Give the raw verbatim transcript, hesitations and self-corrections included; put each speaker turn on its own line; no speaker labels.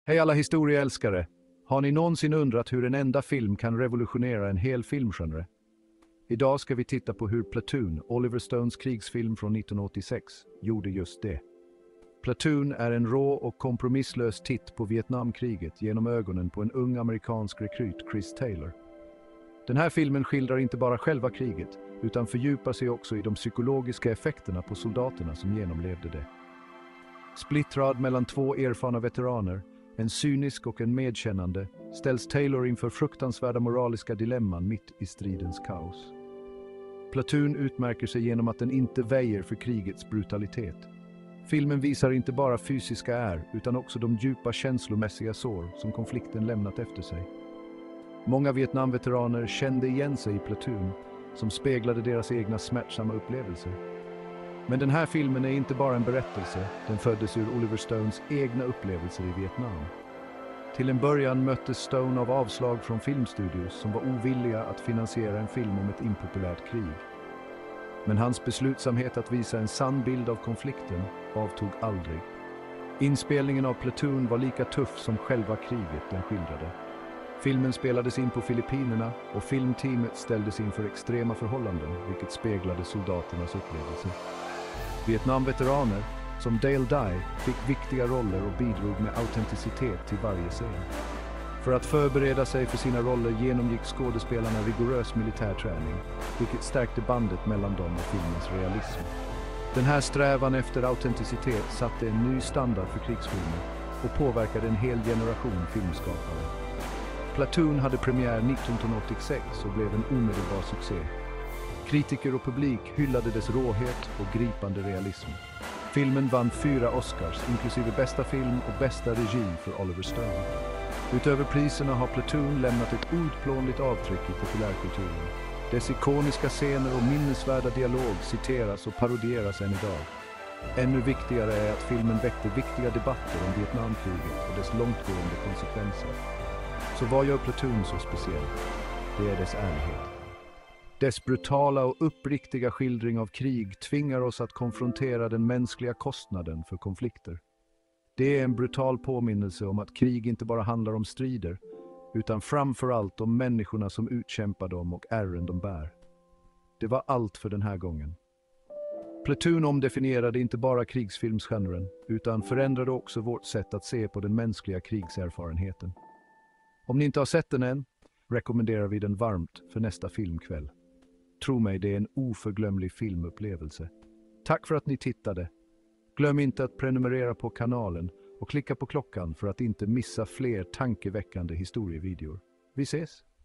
Hej alla historieälskare! Har ni någonsin undrat hur en enda film kan revolutionera en hel filmgenre? Idag ska vi titta på hur Platoon, Oliver Stones krigsfilm från nittonhundraåttiosex, gjorde just det. Platoon är en rå och kompromisslös titt på Vietnamkriget genom ögonen på en ung amerikansk rekryt, Chris Taylor. Den här filmen skildrar inte bara själva kriget, utan fördjupar sig också i de psykologiska effekterna på soldaterna som genomlevde det. Splittrad mellan två erfarna veteraner, en cynisk och en medkännande, ställs Taylor inför fruktansvärda moraliska dilemman mitt i stridens kaos. Platoon utmärker sig genom att den inte väjer för krigets brutalitet. Filmen visar inte bara fysiska är, utan också de djupa känslomässiga sår som konflikten lämnat efter sig. Många Vietnamveteraner kände igen sig i Platoon, som speglade deras egna smärtsamma upplevelser. Men den här filmen är inte bara en berättelse, den föddes ur Oliver Stones egna upplevelser i Vietnam. Till en början möttes Stone av avslag från filmstudios som var ovilliga att finansiera en film om ett impopulärt krig. Men hans beslutsamhet att visa en sann bild av konflikten avtog aldrig. Inspelningen av Platoon var lika tuff som själva kriget den skildrade. Filmen spelades in på Filippinerna och filmteamet ställdes inför extrema förhållanden, vilket speglade soldaternas upplevelser. Vietnamveteraner, som Dale Dye, fick viktiga roller och bidrog med autenticitet till varje scen. För att förbereda sig för sina roller genomgick skådespelarna rigorös militär träning, vilket stärkte bandet mellan dem och filmens realism. Den här strävan efter autenticitet satte en ny standard för krigsfilmer och påverkade en hel generation filmskapare. Platoon hade premiär nittonhundraåttiosex och blev en omedelbar succé. Kritiker och publik hyllade dess råhet och gripande realism. Filmen vann fyra Oscars, inklusive bästa film och bästa regi för Oliver Stone. Utöver priserna har Platoon lämnat ett outplånligt avtryck i populärkulturen. Dess ikoniska scener och minnesvärda dialog citeras och parodieras än idag. Ännu viktigare är att filmen väckte viktiga debatter om Vietnamkriget och dess långtgående konsekvenser. Så vad gör Platoon så speciellt? Det är dess ärlighet. Dess brutala och uppriktiga skildring av krig tvingar oss att konfrontera den mänskliga kostnaden för konflikter. Det är en brutal påminnelse om att krig inte bara handlar om strider, utan framförallt om människorna som utkämpar dem och ärren de bär. Det var allt för den här gången. Platoon omdefinierade inte bara krigsfilmsgenren, utan förändrade också vårt sätt att se på den mänskliga krigserfarenheten. Om ni inte har sett den än, rekommenderar vi den varmt för nästa filmkväll. Tro mig, det är en oförglömlig filmupplevelse. Tack för att ni tittade. Glöm inte att prenumerera på kanalen och klicka på klockan för att inte missa fler tankeväckande historievideor. Vi ses!